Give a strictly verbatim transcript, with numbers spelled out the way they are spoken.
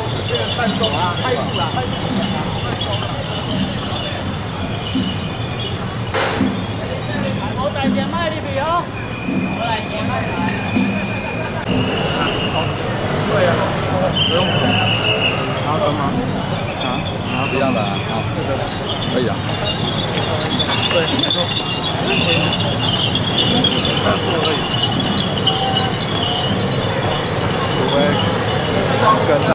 慢走啊，快步啊，快步啊，慢走啊。我带钱卖你比哦，我来钱卖你。对呀，不用。拿分吗？啊，拿一样的啊，好，可以啊。 对，没错。二十而已。除非跟。